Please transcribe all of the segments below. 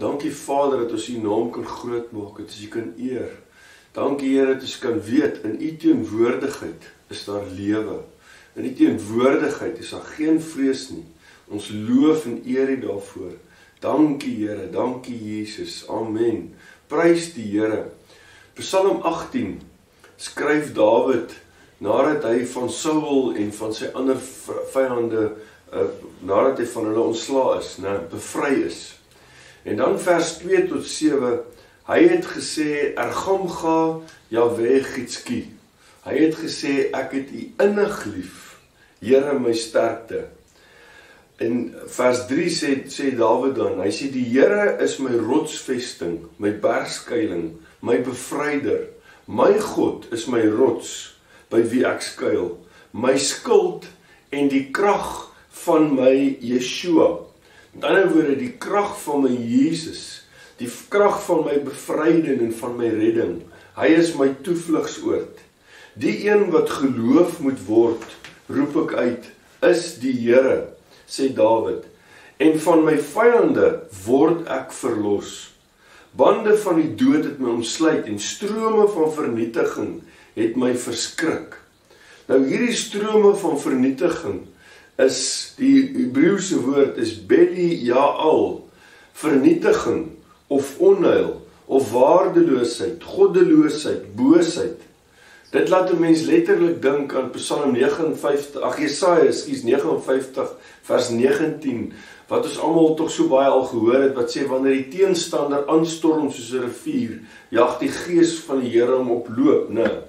Dankie Vader dat ons U naam kan groot maak, dat ons U kan eer. Dankie Here dat ons kan weet, in U teenwoordigheid is daar lewe. In U teenwoordigheid is daar geen vrees nie. Ons loof en eer U daarvoor. Dankie Here, dankie Jesus, amen. Prys die Here. Psalm 18 skryf Dawid, nadat hy van Saul en van sy ander vyande, nadat hy van hulle ontslae is, bevry is. En dan vers 2 tot 7, hy het gesê, Ergamga Jahwe Gitski. Hy het gesê, ek het U innig lief, Here my sterkte. En vers 3 sê Dawid dan, hy sê, die Here is my rotsvesting, my bergskuiling, my bevryder. My God is my rots, by wie ek skuil, my skild en die krag van my Yeshua. Met ander woorde, die krag van my Jesus, die krag van my bevryding en van my redding. Hy is my toevlugsoord. Die een wat geloof moet word, roep ek uit, is die Here, sê Dawid. En van my vyande word ek verlos. Bande van die dood het my omsluit en strome van vernietiging het my verskrik. Nou hierdie strome van vernietiging is, die Hebreëse woord is Belial, vernietiging of onheil of waardeloosheid, goddeloosheid, boosheid. Dit laat 'n mens letterlik dink aan Psalm 59, Jesaja 59 vers 19, wat ons almal tog so baie al gehoor het, wat sê, wanneer die teenstander aanstorm soos 'n rivier, jag die gees van die Here hom op loop,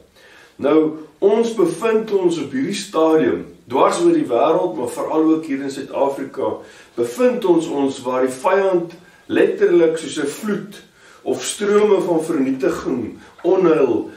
Nou, ons bevind ons op hierdie stadium, dwars oor die wêreld, maar veral ook hier in Suid-Afrika, bevind ons waar die vyand letterlik soos 'n vloed, of strome van vernietiging, onheil,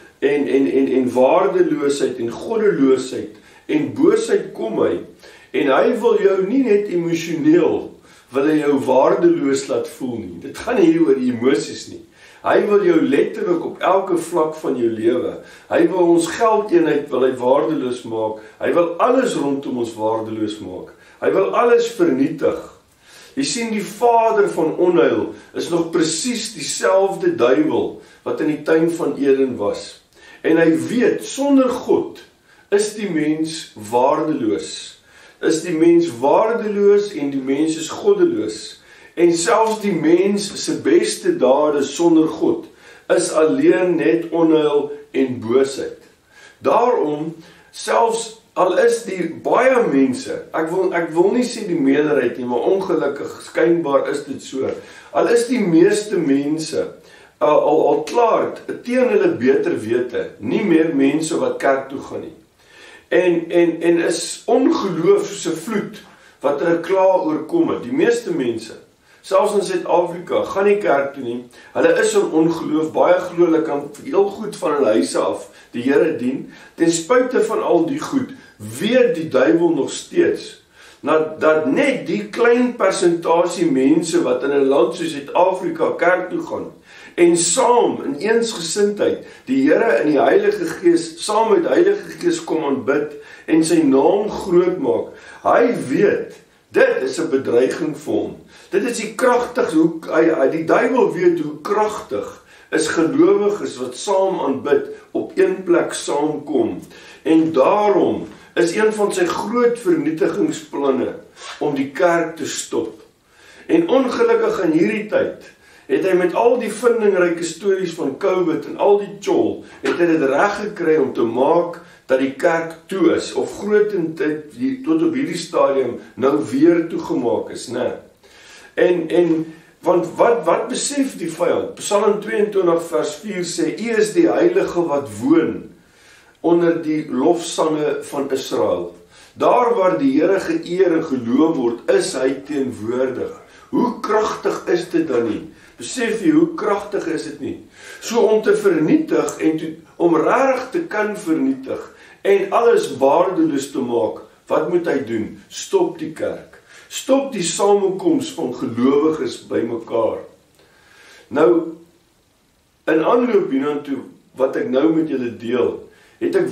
en waardeloosheid, en goddeloosheid, en boosheid kom hy, en hy wil jou nie net emosioneel, wil hy jou waardeloos laat voel nie, dit gaan nie oor die emosies nie, hy wil jou letterlik op elke vlak van jou lewe, hy wil ons geldeenheid wil hy waardeloos maak, hy wil alles rondom ons waardeloos maak, hy wil alles vernietig. Jy sien, die vader van onheil is nog presies dieselfde duiwel wat in die tuin van Eden was. En hy weet, sonder God is die mens waardeloos. Is die mens waardeloos en die mens is goddeloos. En selfs die mens se beste dade sonder God is alleen net onheil en boosheid. Daarom, selfs al is die baie mense, ek wil nie sê die meerderheid nie, maar ongelukkig, skynbaar is dit so, al is die meeste mense al klaar, teen hulle beter wete, nie meer mense wat kerk toe gaan nie. En is ongeloof soos 'n vloed, wat hulle klaar oorkom het, die meeste mense, selfs in Suid-Afrika, gaan nie kerk toe nie, hulle is in ongeloof, baie glo hulle kan heel goed van hulle huise af die Here dien, ten spyte van al die goed, weet die duiwel nog steeds, dat net die klein persentasie mense wat in 'n land soos Suid-Afrika kerk toe gaan, en saam in eensgesindheid die Here in die Heilige Gees, saam met die Heilige Gees kom aanbid, en sy naam groot maak, hy weet, dit is 'n bedreiging vir hom. Dit is die kragtig, die duiwel weet hoe kragtig is gelowiges wat saam aanbid, op een plek saamkom. En daarom is een van sy groot vernietigingsplanne om die kerk te stop. En ongelukkig in hierdie tyd het hy met al die vindingryke stories van COVID en al die tjol, het hy dit reg gekry om te maak dat die kerk toe is, of grotendeel tot op hierdie stadium nou weer toegemaak is, want wat besef die vyand? Psalm 22 vers 4 sê, U is die heilige wat woon onder die lofsange van Israel. Daar waar die Here geëer en geloof word, is hy teenwoordig. Hoe kragtig is dit dan nie? Besef jy, hoe kragtig is dit nie? So om te vernietig, en om regtig te kan vernietig, en alles waardeloos te maak, wat moet hy doen? Stop die kerk. Stop die samekoms van gelowiges by mekaar. Nou, in aanloop hiernatoe, wat ek nou met julle deel, het ek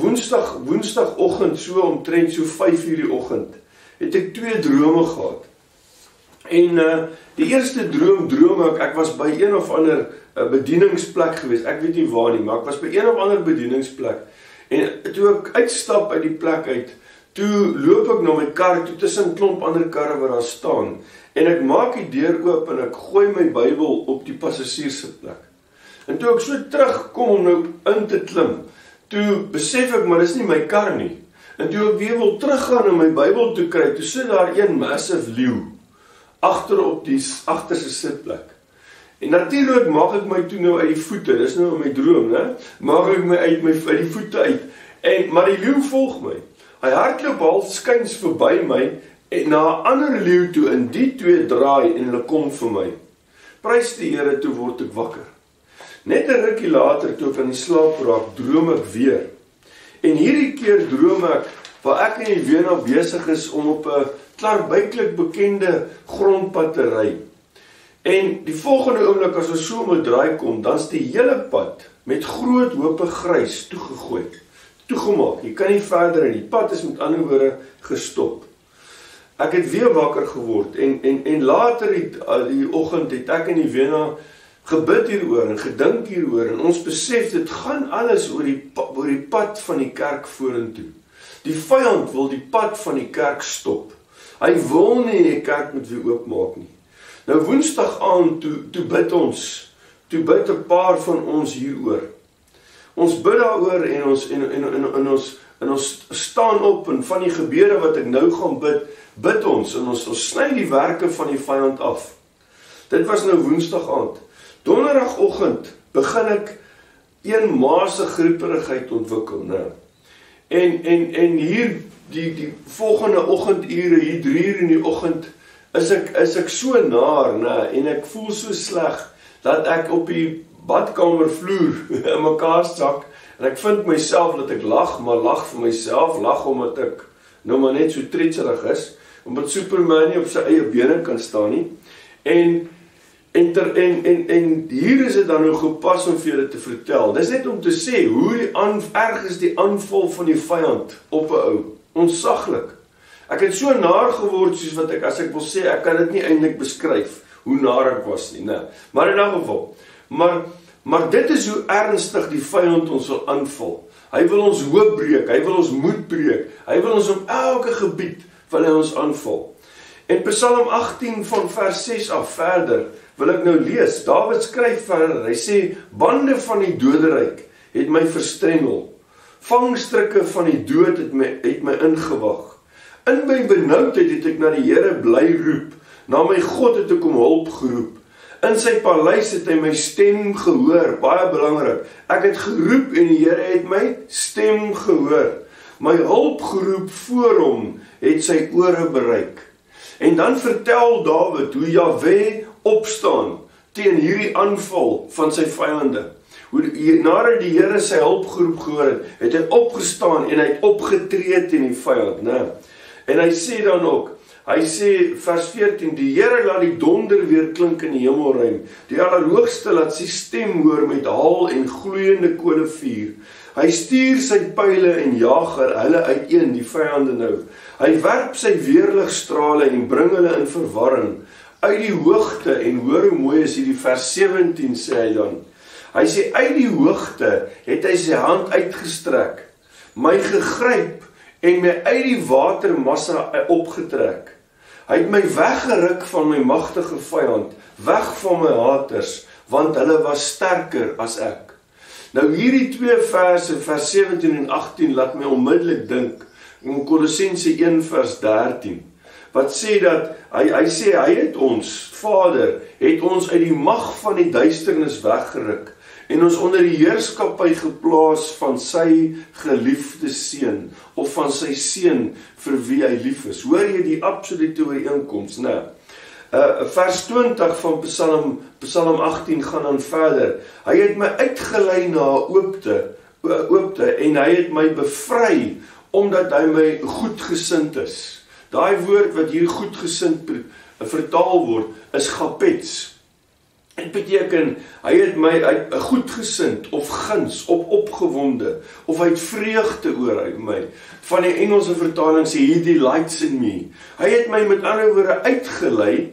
woensdagoggend so omtrent so 5:00 die oggend, het ek 2 drome gehad. En die eerste droom ek was by een of ander bedieningsplek gewees, ek weet nie waar nie, maar ek was by een of ander bedieningsplek, en toe ek uitstap uit die plek uit, toe loop ek na my kar, toe tussen klomp ander karre wat daar staan, en ek maak die deur oop en ek gooi my Bybel op die passasiersplek. En toe ek so terugkom om nou in te klim, toe besef ek, maar dis nie my kar nie. En toe ek weer wil teruggaan en my Bybel toe kry, toe sit daar een massive leeu agter op die agterste sitplek. En natuurlik maak ek my toe nou uit die voete, dis nou my droom, né? Maak ek my uit die voete uit. Maar die leeu volg my. Hy hardloop half skuins verby my en na 'n ander leeu toe, en die twee draai en hulle kom vir my. Prys die Here, toe word ek wakker. Net 'n rukkie later, toe ek aan die slaap raak, droom ek weer. En hierdie keer droom ek, waar ek in die Wena besig is om op 'n klaarbyklik bekende grondpad te ry. En die volgende oomblik, as ons so om 'n draai kom, dan's die hele pad met groot hope grys toegemaak. Jy kan nie verder in, die pad is met ander woorde gestop. Ek het weer wakker geword, en later die oggend het ek in die Wena gebid hieroor en gedink hieroor, en ons besef, dit gaan alles oor die pad van die kerk vorentoe. Die vyand wil die pad van die kerk stop. Hy wil nie die kerk moet weer oopmaak nie. Nou Woensdag aand, toe bid ons, toe bid 'n paar van ons hieroor. Ons bid daaroor en ons staan op, en van die gebede wat ek nou gaan bid ons, en ons sny die werke van die vyand af. Dit was nou Woensdag aand. Donderdagoggend begin ek een maase grieperigheid ontwikkel, né? En hier die volgende oggendure, hier 3:00 in die oggend, is ek so naar, né? En ek voel so sleg dat ek op die badkamervloer in mekaar sak, en ek vind myself dat ek lag, maar lag vir myself, lag omdat ek nou maar net so tretserig is, omdat Superman nie op sy eie bene kan staan nie. En hier is dit dan nou gepas om vir julle te vertel. Dis net om te sê hoe erg is die aanval van die vyand op 'n ou. Onsaglik. Ek het so naar geword soos wat as ek wil sê, ek kan dit nie eintlik beskryf hoe naar ek was nie, né? Maar in 'n geval. Maar dit is hoe ernstig die vyand ons wil aanval. Hy wil ons hoop breek, hy wil ons moed breek. Hy wil ons op elke gebied wil hy ons aanval. En Psalm 18 van vers 6 af verder wil ek nou lees. Dawid skryf verder, hy sê, bande van die doderyk het my verstrengel. Vangstrikke van die dood het my ingewag. In my benoudheid het ek na die Here bly roep. Na my God het ek om hulp geroep. In sy paleis het hy my stem gehoor. Baie belangrik. Ek het geroep en die Here het my stem gehoor. My hulp geroep voor hom het sy ore bereik. En dan vertel Dawid hoe Jahwe opstaan teen hierdie aanval van sy vyande. Nadat die Here sy hulpgeroep gehoor het hy opgestaan en hy het opgetree teen die vyand, né? En hy sê dan ook, hy sê vers 14, die Here laat die donder weer klink in die hemelruim, die Allerhoogste laat sy stem hoor met haal en gloeiende kolevuur. Hy stuur sy pyle en jaag hulle uiteen, die vyande nou. Hy werp sy weerligstrale en bring hulle in verwarring. Uit die hoogte, en hoor hoe mooi is hierdie vers 17 sê hy dan. Hy sê, uit die hoogte het hy sy hand uitgestrek, my gegryp en my uit die watermassa opgetrek. Hy het my weggeruk van my magtige vyand, weg van my haters, want hulle was sterker as ek. Nou hierdie twee verse, vers 17 en 18, laat my onmiddellik dink in Kolossense 1 vers 13, wat sê dat, hy sê, hy het ons, Vader, het ons uit die mag van die duisternis weggeruk, en ons onder die heerskappy geplaas van sy geliefde seun, of van sy seun vir wie hy lief is. Hoor jy die absolute ooreenkoms, né? Vers 20 van Psalm 18 gaan dan verder. Hy het my uitgelei na 'n oopte, en hy het my bevry, omdat hy my goedgesind is. Daai woord wat hier goedgesind vertaal word, is gapets. Dit beteken, hy het my goedgesind, of guns, of opgewonde, of hy het vreugde oor my. Van die Engelse vertaling sê, he delights in me. Hy het my met ander woorde uitgelei,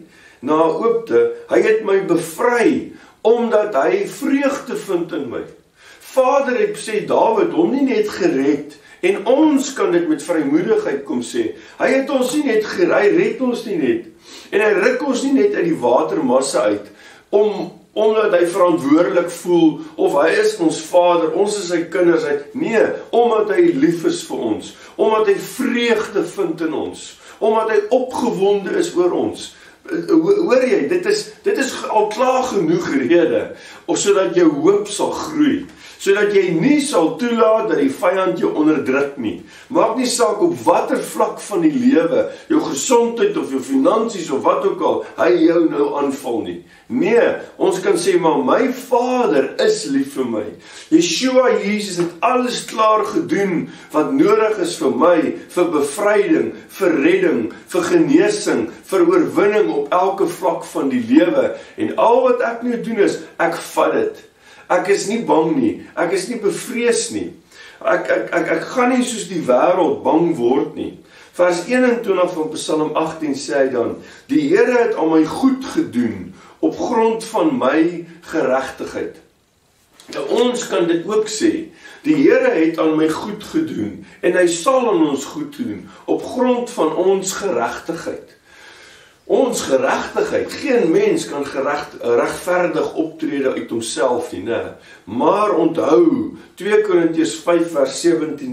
na oopte, hy het my bevry, omdat hy vreugde vind in my. Vader het sê Dawid hom nie net gered, en ons kan dit met vrymoedigheid kom sê, hy het ons nie net gered, hy red ons nie net, en hy ruk ons nie net uit die watermasse uit, omdat hy verantwoordelik voel, of hy is ons Vader, ons is sy kinders, nee, omdat hy lief is vir ons, omdat hy vreugde vind in ons, omdat hy opgewonde is oor ons. Hoor jy, dit is al klaar genoeg rede, of sodat jou hoop sal groei, sodat jy nie sal toelaat dat die vyand jou onderdruk nie. Maak nie saak op watter vlak van die lewe, jou gesondheid of jou finansies of wat ook al, hy jou nou aanval nie. Nee, ons kan sê, maar my Vader is lief vir my. Yeshua Jesus het alles klaar gedoen wat nodig is vir my, vir bevryding, vir redding, vir genesing, vir oorwinning op elke vlak van die lewe. En al wat ek nou doen is, ek vat dit. Ek is nie bang nie, ek is nie bevrees nie. Ek gaan nie soos die wêreld bang word nie. Vers 21 van Psalm 18 sê hy dan, die Here het aan my goed gedoen, op grond van my geregtigheid. Nou, ons kan dit ook sê, die Here het aan my goed gedoen, en hy sal aan ons goed doen, op grond van ons geregtigheid. Ons geregtigheid, geen mens kan regverdig optrede uit homself nie, nee. Maar onthou, 2 Korintiërs 5 vers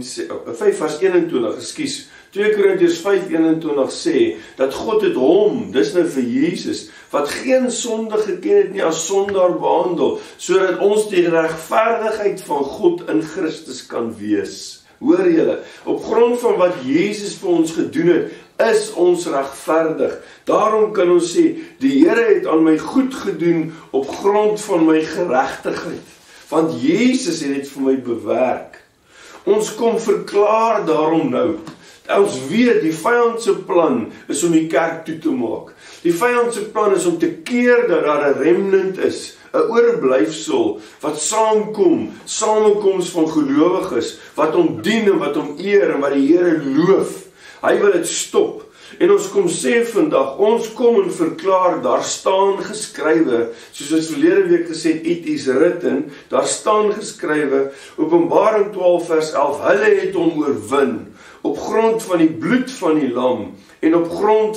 21, ekskuus, 2 Korintiërs 5:21 sê, dat God het hom, dis nou vir Jesus, wat geen sonde geken het nie, as sondaar behandel, sodat ons die regverdigheid van God in Christus kan wees. Hoor julle, op grond van wat Jesus vir ons gedoen het, is ons regverdig. Daarom kan ons sê, die Here het aan my goed gedoen op grond van my geregtigheid. Want Jesus het dit vir my bewerk. Ons kom verklaar daarom nou. Ons weet, die vyand se plan is om die kerk toe te maak. Die vyand se plan is om te keer dat daar 'n remnant is, 'n oorblyfsel wat saamkom, samekoms van gelowiges, wat hom dien en wat hom eer en wat die Here loof. Hy wil dit stop. En ons kom sê vandag, ons kom en verklaar, daar staan geskrywe, soos ons verlede week gesê het, it is written, daar staan geskrywe, Openbaring 12 vers 11, hulle het hom oorwin, op grond van die bloed van die lam, en op grond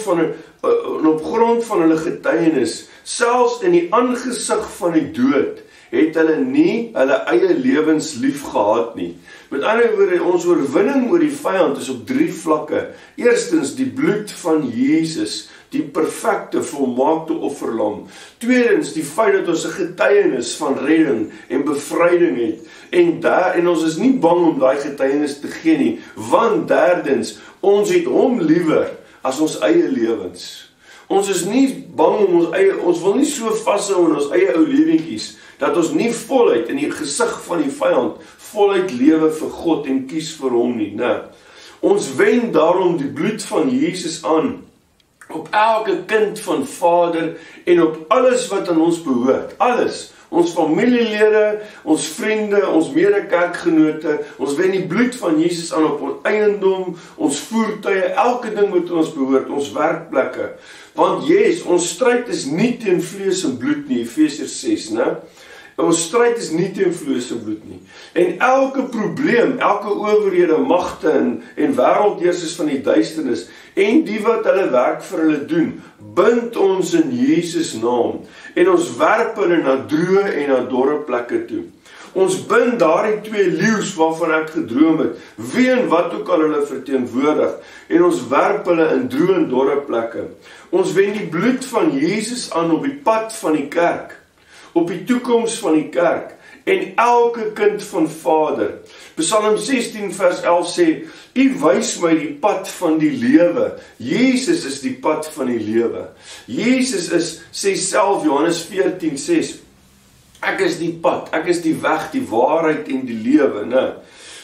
van hulle getuienis, selfs in die aangesig van die dood, het hulle nie hulle eie lewens lief gehad nie. Met ander woorde, ons oorwinning oor die vyand is op 3 vlakke. Eerstens, die bloed van Jesus, die perfekte, volmaakte offerlam. Tweedens, die feit dat ons 'n getuienis van redding en bevryding het. En ons is nie bang om daai getuienis te gee nie, want derdens, ons het hom liewer as ons eie lewens. Ons is nie bang om ons wil nie so vashou in ons eie ou lewentjies, dat ons nie voluit in die gesig van die vyand, voluit lewe vir God en kies vir hom nie, nee. Ons wend daarom die bloed van Jesus aan, op elke kind van Vader, en op alles wat aan ons behoort, alles, ons familielede, ons vriende, ons mede-kerkgenote, ons wend die bloed van Jesus aan op ons eiendom, ons voertuie, elke ding wat ons behoort, ons werkplekke. Want ons stryd is nie teen vlees en bloed nie, Efesiërs 6, né? Ons stryd is nie teen vlees en bloed nie. En elke probleem, elke owerhede, magte en wêreldheersers van die duisternis, en die wat hulle werk vir hulle doen, bind ons in Jesus naam, en ons werp hulle na droë en na dorre plekke toe. Ons bind daardie 2 leeu's waarvan ek gedroom het, wie en wat ook al hulle verteenwoordig, en ons werp hulle in droë en dorre plekke. Ons wend die bloed van Jesus aan op die pad van die kerk, op die toekoms van die kerk, en elke kind van Vader. Psalm 16 vers 11 sê, U wys my die pad van die lewe. Jesus is die pad van die lewe. Jesus sê self, Johannes 14:6, ek is die pad, ek is die weg, die waarheid en die lewe, né?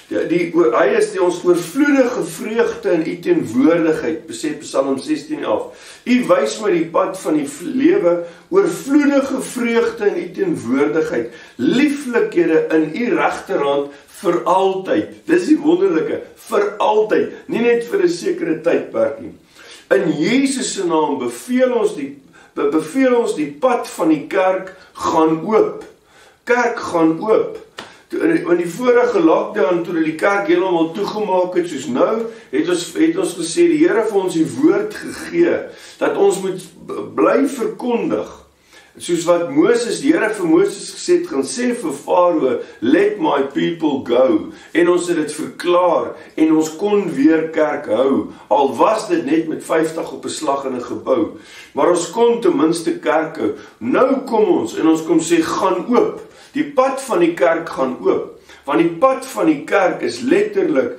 Hy is ons oorvloedige vreugde in U teenwoordigheid, sê Psalm 16:11. U wys my die pad van die lewe, oorvloedige vreugde in U teenwoordigheid, lieflikhede in U regterhand vir altyd. Dis die wonderlike, vir altyd, nie net vir 'n sekere tydperk nie. In Jesus se naam beveel beveel ons die pad van die kerk gaan oop. Kerk gaan oop. In die vorige lockdown, toe die kerk helemaal toegemaak het, soos nou, het ons gesê, die Here vir ons die woord gegee, dat ons moet bly verkondig, soos wat Moses, die Here vir Moses gesê het, gaan sê vir Farao, let my people go, en ons het dit verklaar, en ons kon weer kerk hou, al was dit net met 50 op 'n slag in 'n gebou, maar ons kon ten minste kerk hou. Nou kom ons, en ons kom sê, gaan oop. Die pad van die kerk gaan oop, want die pad van die kerk is letterlik,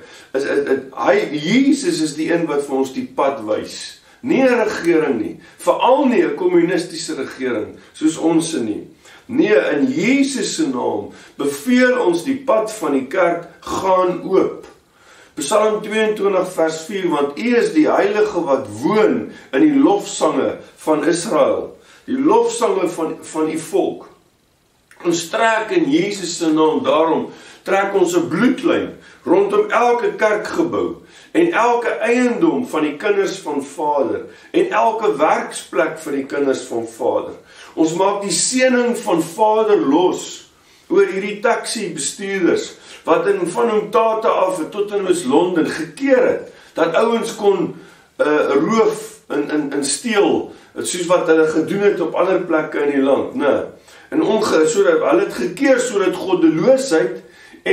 Jesus is die een wat vir ons die pad wys, nie 'n regering nie, veral nie 'n kommunistiese regering, soos ons nie. Nee, in Jesus se naam beveel ons die pad van die kerk gaan oop. Psalm 22 vers 4, want U is die Heilige wat woon in die lofsange van Israel, die lofsange van U volk. Ons trek in Jesus se naam, daarom trek ons 'n bloedlyn rondom elke kerkgebou en elke eiendom van die kinders van Vader en elke werksplek vir die kinders van Vader. Ons maak die seëning van Vader los oor hierdie taxi bestuurders wat van Umtata af tot in Londen gekeer het, dat ouens kon roof en steel, soos wat hulle gedoen het op ander plekke in die land, nee. En hulle het gekeer sodat goddeloosheid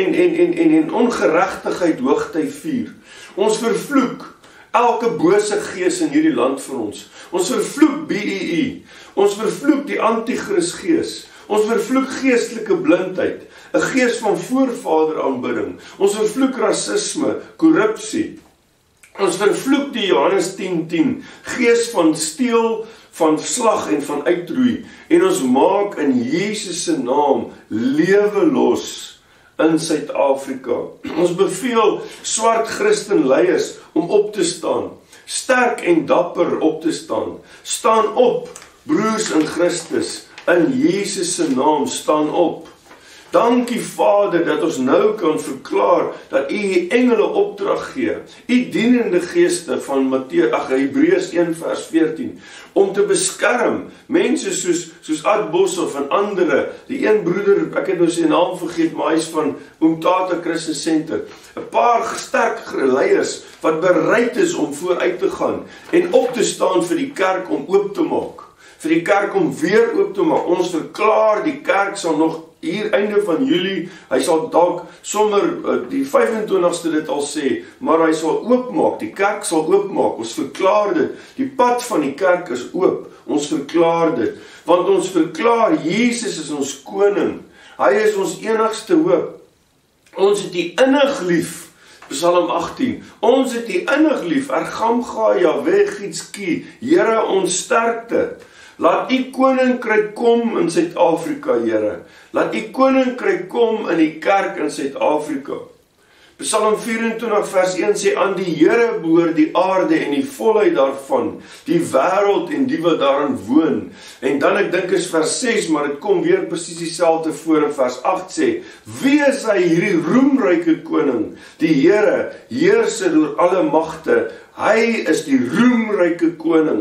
en ongeregtigheid hoogtyd vier. Ons vervloek elke bose gees in hierdie land vir ons. Ons vervloek BEE. Ons vervloek die antichrist gees. Ons vervloek geestelike blindheid, 'n gees van voorvader aanbidding. Ons vervloek rasisme, korrupsie. Ons vervloek die Johannes 10:10, gees van steel, van slag en van uitroei, en ons maak in Jesus se naam lewe los in Suid-Afrika. Ons beveel swart Christenleiers om op te staan, sterk en dapper op te staan. Staan op, broers in Christus, in Jesus se naam, staan op. Dankie Vader dat ons nou kan verklaar dat U engele opdrag gee, U dienende geeste van Hebreërs 1 vers 14, om te beskerm mense soos Ad Boshoff en andere, die een broeder, ek het nou sy naam vergeet, maar hy is van Umtata Christen Center, 'n paar sterk leiers wat bereid is om vooruit te gaan en op te staan vir die kerk om oop te maak, vir die kerk om weer oop te maak. Ons verklaar die kerk sal nog hier einde van Julie, hy sal dalk sommer die 25ste dit al sê, maar hy sal oopmaak, die kerk sal oopmaak, ons verklaar dit, die pad van die kerk is oop, ons verklaar dit, want ons verklaar, Jesus is ons koning, hy is ons enigste hoop, ons het die innig lief, Psalm 18, ons het die innig lief, Ergamga Jahweh Gitski, Here ons sterkte, laat U koninkryk kom in Suid-Afrika, Here. Laat U koninkryk kom in die kerk in Suid-Afrika. Psalm 24 vers 1 sê, aan die Here behoort die aarde en die volheid daarvan, die wêreld en die wat daarin woon. En dan ek dink is vers 6, maar dit kom weer presies dieselfde voor in vers 8 sê, wie is hy hierdie roemryke koning? Die Here, heerser oor alle magte, hy is die roemryke koning.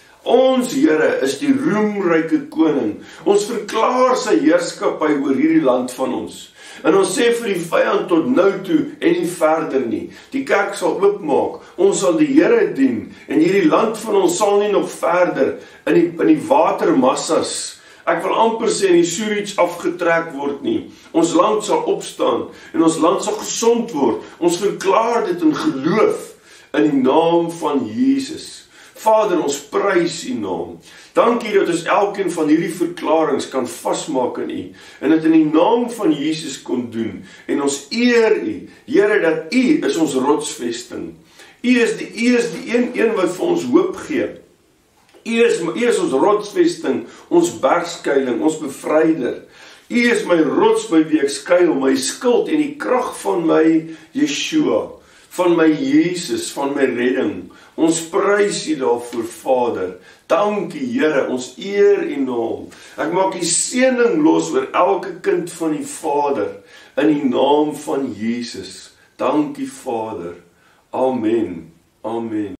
Ons Here is die roemryke koning. Ons verklaar sy heerskappy oor hierdie land van ons. En ons sê vir die vyand tot nou toe en nie verder nie. Die kerk sal oopmaak. Ons sal die Here dien en hierdie land van ons sal nie nog verder in die watermassas, ek wil amper sê in die sewage afgetrek word nie. Ons land sal opstaan en ons land sal gesond word. Ons verklaar dit in geloof in die naam van Jesus. Vader, ons prys U naam. Dankie dat ons elkeen van hierdie verklarings kan vasmaak in U en dit in die naam van Jesus kon doen. En ons eer U, Here, dat U is ons rotsvesting. U is die een wat vir ons hoop gee. U is ons rotsvesting, ons bergskuiling, ons bevryder. U is my rots by wie ek skuil, my skild en die krag van my Yeshua, van my Jesus, van my redding. Ons prys U daarvoor, Vader. Dankie, Here, ons eer U naam. Ek maak U seëning los oor elke kind van die Vader, in die naam van Jesus. Dankie, Vader. Amen. Amen.